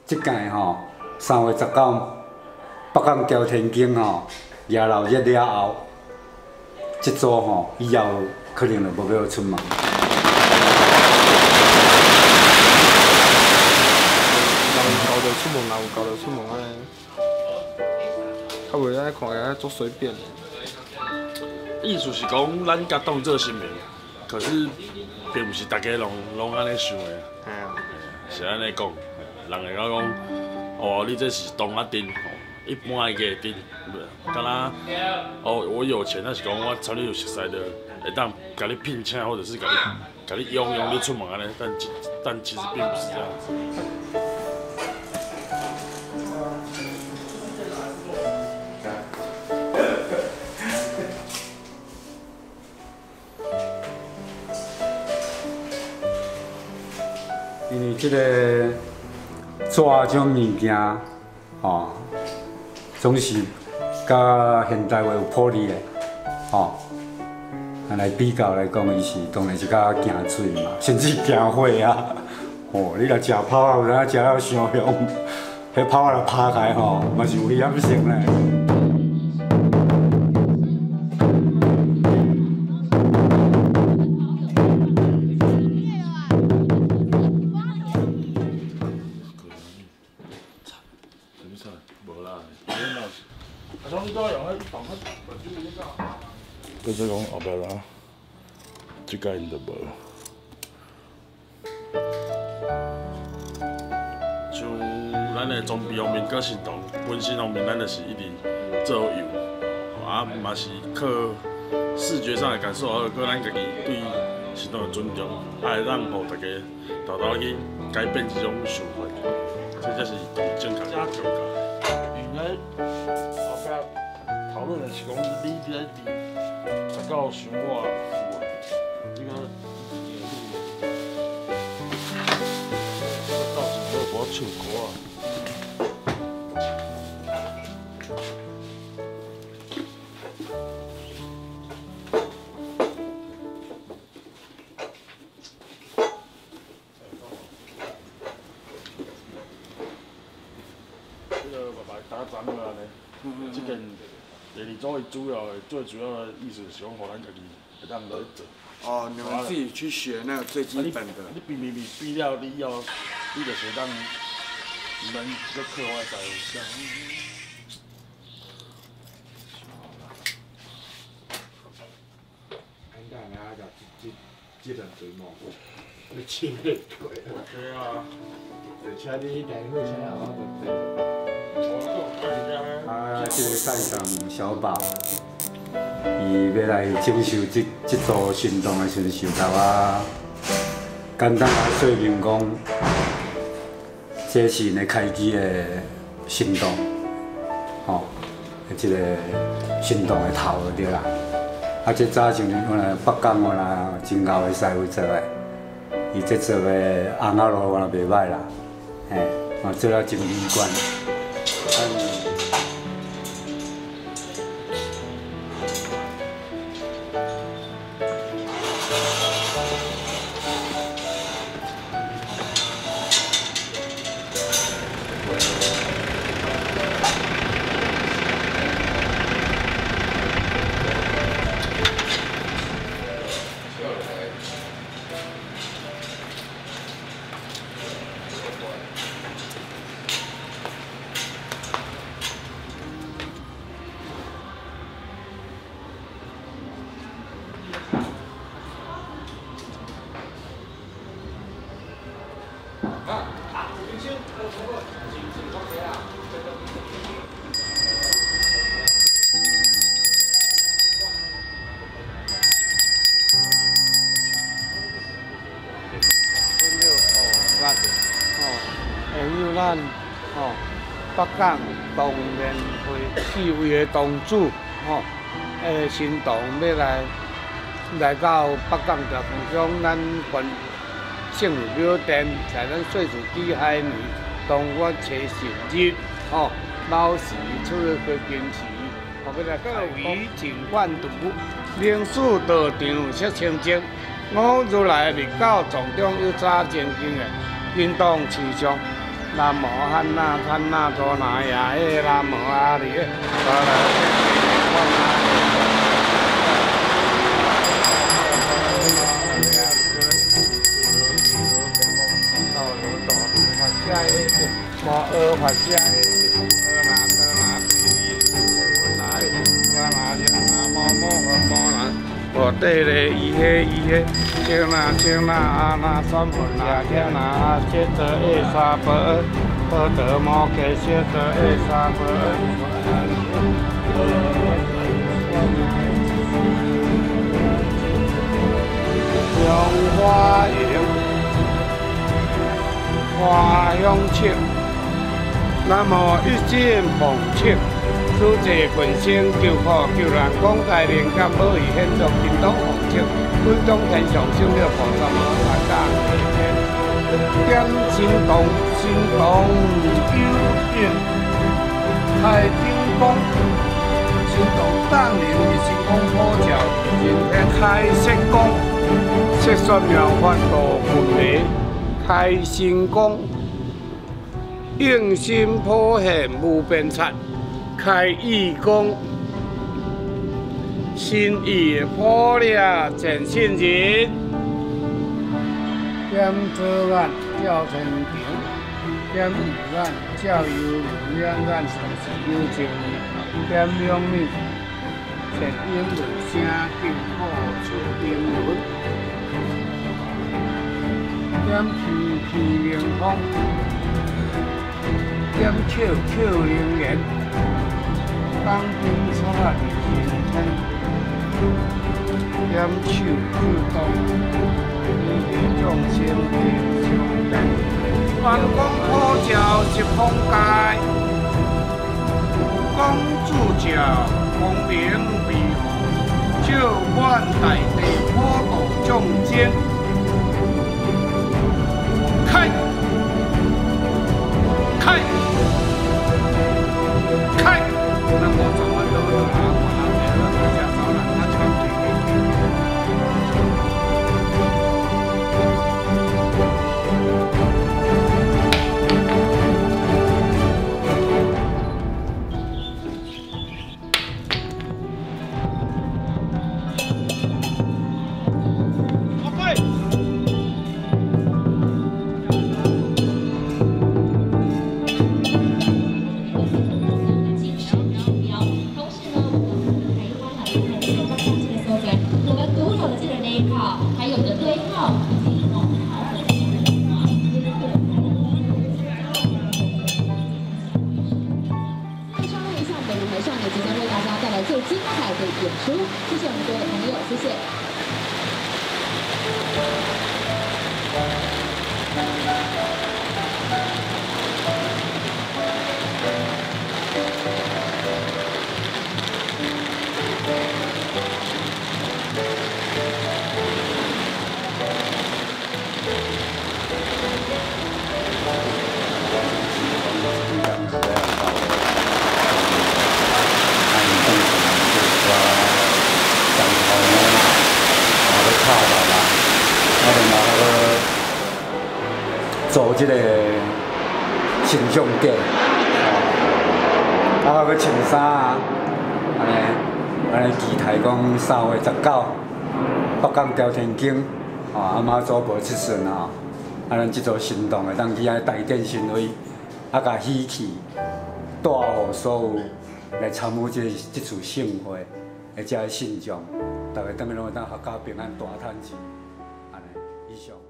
即届吼3月19，北港朝天宫吼热闹热了后，即组吼以后可能就无要出门。 人有交就出门，人有交就出门安尼，较袂安尼看起来足随便。 意思是讲，咱甲当做新闻，可是并不是大家拢安尼想的。 嘿啊， 是安尼讲，人会讲哦，你这是当啊丁，一般的家丁，敢若哦，我有钱，那是讲我找你有熟悉的，会当甲你聘请，或者是甲你用你出门安尼，但其实并不是这样子。 因为即个纸种物件，吼，总是甲现代话有魄力的，吼。来比较来讲，伊是当然是较惊水嘛，甚至惊火啊！吼，你若食泡啊，有当食了伤香，迄泡啊若拍开吼，嘛是有危险性咧。 搁再讲后壁啦，即届因就无。像咱的装备方面，搁行动本身方面，咱就是一直做有，啊，嘛是靠视觉上的感受，还有靠咱家己对行动的尊重，啊，会让互大家豆豆去改变这种想法，这才是正确的表达。 应该后壁讨论的是讲，你伫19想我这个到时候我唱歌啊。这个爸爸打针了呢，这件。第二组伊最主要的意思是讲，互咱家己会当来做。 哦，你们自己去学那个最基本的。 你比了，你就是当人个课外在有像。 应该俺家这阵对么？你切对。 对啊。 而且你等会先好好准啊，这个赛场小宝，伊要来接受这组行动的时候，简单来说明讲，这是因的开机的行动，吼，这个行动的头就对啦。啊，这早像原来北港原来真高的师傅做的，伊这做的红鸭路原来袂歹啦，嘿，嘛做了真美观。 咱北港动员会四位的东主行动要来到北港调分享咱县圣庙殿，在咱岁时记海年同我初成日卯时出去坚持，要来各位尽管读，领事道场设清净，我如来密教藏中有早前经的运动持续。 南无汉那参那多那呀耶，南无阿里耶，巴拉摩诃法下耶，得那那我对嘞，伊嘿，切那阿那三菩萨，切那阿切得耶沙婆，波得摩诃切得耶沙婆。用花油，花香切，那么一见捧切。主者本身救苦救难，广大灵感无以显作金刚王者，本中天上升了菩萨摩诃萨天，点心动有应，太顶光，心动当年的星光普照，人天开色光，色说妙法度分离，开心光，应心普现无边刹。开义功，心意破了真信人，点遮眼照天庭，点雨眼照幽灵，两眼常是有情，点两面切英文声经破出英文，点气灵风，点口灵言。当兵出来天天，点手动，你众生的相等，万光普照一方界，光主照光明庇护，照满大地普度众生，开。那么咱们都有拿过来，大家少让他穿对还有的对号以及红号的稍后一下，本台上也即将为大家带来最精彩的演出，谢谢我们各位朋友，谢谢。 做这个形象架，啊，佮穿衫啊，安尼期待讲3月19，北港朝天宫，阿妈祖无出巡啊，咱这座行动会当去大殿巡回，甲喜气带予所有来参与这次盛会的这些信众，大家当然拢会当合家平安大探钱，安尼以上。